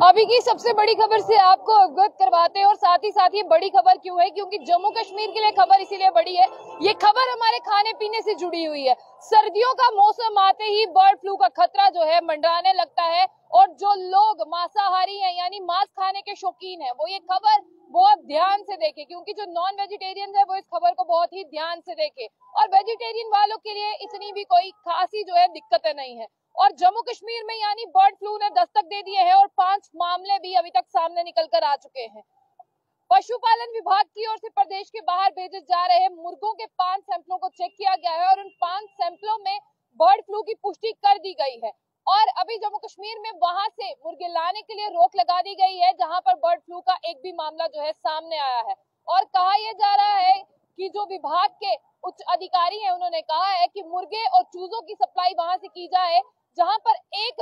अभी की सबसे बड़ी खबर से आपको अवगत करवाते हैं और साथ ही बड़ी खबर क्यों है, क्योंकि जम्मू कश्मीर के लिए खबर इसीलिए बड़ी है। ये खबर हमारे खाने पीने से जुड़ी हुई है। सर्दियों का मौसम आते ही बर्ड फ्लू का खतरा जो है मंडराने लगता है और जो लोग मांसाहारी हैं यानी मांस खाने के शौकीन हैं वो ये खबर बहुत ध्यान से देखें, क्योंकि जो नॉन वेजिटेरियन है वो इस खबर को बहुत ही ध्यान से देखें और वेजिटेरियन वालों के लिए इतनी भी कोई खासी जो है दिक्कतें नहीं है। और जम्मू कश्मीर में यानी बर्ड फ्लू ने दस्तक दे दिए हैं और 5 मामले भी अभी तक सामने निकल कर आ चुके हैं। पशुपालन विभाग की ओर से प्रदेश के बाहर भेजे जा रहे मुर्गों के 5 सैंपलों को चेक किया गया है और उन 5 सैंपलों में बर्ड फ्लू की पुष्टि कर दी गई है। और अभी जम्मू कश्मीर में वहां से मुर्गे लाने के लिए रोक लगा दी गई है, जहां पर बर्ड फ्लू का एक भी मामला जो है सामने आया है। और कहा यह जा रहा है कि जो विभाग के उच्च अधिकारी हैं उन्होंने कहा है कि मुर्गे और चूजों की सप्लाई वहां से की जाए जहां पर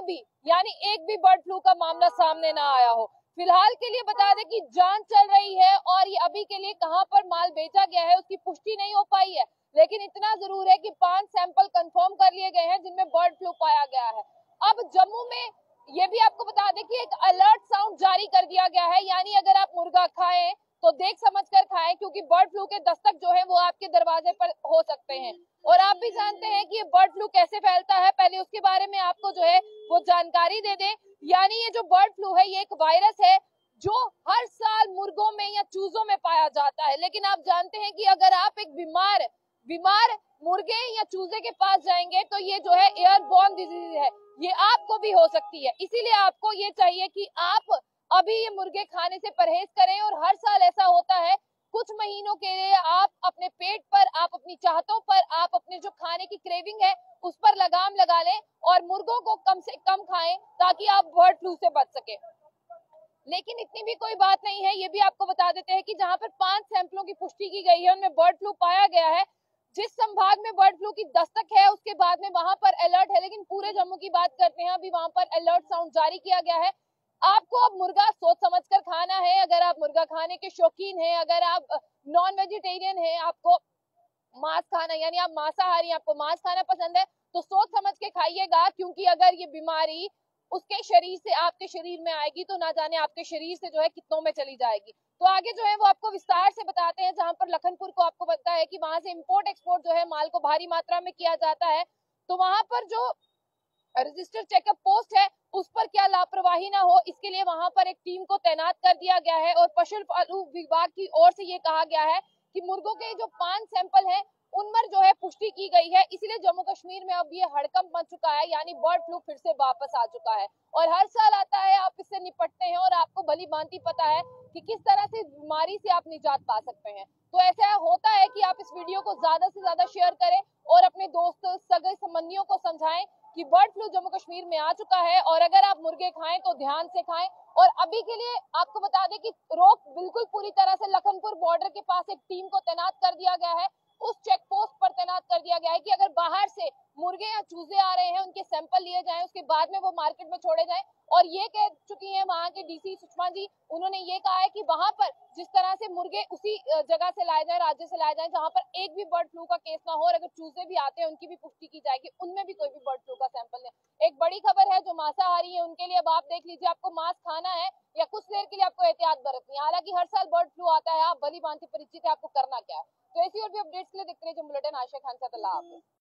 एक भी बर्ड फ्लू का मामला सामने ना आया हो। फिलहाल के लिए बता दें कि जांच चल रही है और ये अभी के लिए कहां पर माल बेचा गया है उसकी पुष्टि नहीं हो पाई है, लेकिन इतना जरूर है कि 5 सैंपल कंफर्म कर लिए गए हैं जिनमें बर्ड फ्लू पाया गया है। अब जम्मू में ये भी आपको बता दें कि एक अलर्ट साउंड जारी कर दिया गया है, यानी अगर आप मुर्गा खाएं तो देख समझ कर खाएं, क्योंकि बर्ड फ्लू के दस्तक जो है वो आपके दरवाजे पर हो सकते हैं। और आप भी जानते हैं कि ये बर्ड फ्लू कैसे फैलता है, पहले उसके बारे में आपको जो है वो जानकारी दे दें। यानी ये जो बर्ड फ्लू है ये एक वायरस है जो हर साल मुर्गों में या चूजों में पाया जाता है, लेकिन आप जानते हैं कि अगर आप एक बीमार मुर्गे या चूजे के पास जाएंगे तो ये जो है एयरबॉर्न डिजीज है, ये आपको भी हो सकती है। इसीलिए आपको ये चाहिए कि आप अभी ये मुर्गे खाने से परहेज करें। और हर साल ऐसा होता है, कुछ महीनों के लिए आप अपने पेट पर, आप अपनी चाहतों पर, आप अपने जो खाने की क्रेविंग है उस पर लगाम लगा लें और मुर्गों को कम से कम खाएं ताकि आप बर्ड फ्लू से बच सके। लेकिन इतनी भी कोई बात नहीं है, ये भी आपको बता देते हैं कि जहां पर 5 सैंपलों की पुष्टि की गई है उनमें बर्ड फ्लू पाया गया है। जिस संभाग में बर्ड फ्लू की दस्तक है उसके बाद में वहां पर अलर्ट है, लेकिन पूरे जम्मू की बात करते हैं, अभी वहां पर अलर्ट साउंड जारी किया गया है। आपको अब मुर्गा सोच समझकर खाना है। अगर आप मुर्गा खाने के शौकीन हैं, अगर आप नॉन वेजिटेरियन हैं, आपको मांस खाना यानी आप मांसाहारी, आपको मांस खाना पसंद है तो सोच समझ के खाइएगा, क्योंकि अगर ये बीमारी उसके शरीर से आपके शरीर में आएगी तो ना जाने आपके शरीर से जो है कितनों में चली जाएगी। तो आगे जो है वो आपको विस्तार से बताते हैं। जहां पर लखनपुर को आपको पता है कि वहां से इंपोर्ट एक्सपोर्ट जो है माल को भारी मात्रा में किया जाता है, तो वहां पर जो रजिस्टर चेकअप पोस्ट है उस पर क्या लापरवाही ना हो, इसके लिए वहां पर एक टीम को तैनात कर दिया गया है। और पशुपालन विभाग की ओर से ये कहा गया है कि मुर्गों के जो 5 सैंपल हैं उनमें जो है पुष्टि की गई है। इसलिए जम्मू कश्मीर में अब ये हड़कंप मच चुका है, यानी बर्ड फ्लू फिर से वापस आ चुका है और हर साल आता है। आप इससे निपटते हैं और आपको भली भांति पता है कि किस तरह से बीमारी से आप निजात पा सकते हैं। तो ऐसा होता है कि आप इस वीडियो को ज्यादा से ज्यादा शेयर करें और अपने दोस्त सगे संबंधियों को समझाएं कि बर्ड फ्लू जम्मू कश्मीर में आ चुका है और अगर आप मुर्गे खाएं तो ध्यान से खाएं। और अभी के लिए आपको बता दें कि रोक बिल्कुल पूरी तरह से लखनपुर बॉर्डर के पास एक टीम को तैनात कर दिया गया है, उस चेक पोस्ट पर तैनात कर दिया गया है कि अगर बाहर से मुर्गे या चूजे आ रहे हैं उनके सैंपल लिए जाएं, उसके बाद में वो मार्केट में छोड़े जाएं। और ये कह चुकी हैं वहां के डीसी सुषमा जी, उन्होंने ये कहा है कि वहां पर जिस तरह से मुर्गे उसी जगह से लाए जाए, राज्य से लाए जाए जहां पर एक भी बर्ड फ्लू का केस ना हो, और अगर चूजे भी आते हैं उनकी भी पुष्टि की जाएगी, उनमें भी कोई भी बर्ड फ्लू का सैंपल नहीं। एक बड़ी खबर है जो मांसाहारी है उनके लिए। अब आप देख लीजिए, आपको मांस खाना है या कुछ देर के लिए आपको एहतियात बरतनी है। हालांकि हर साल बर्ड फ्लू आता है, आप भली भांति परिचित है, आपको करना क्या है। तो ऐसी और भी अपडेट्स के लिए देखते रहिए बुलेटिन। आशा खान साथ, अल्लाह हाफिज।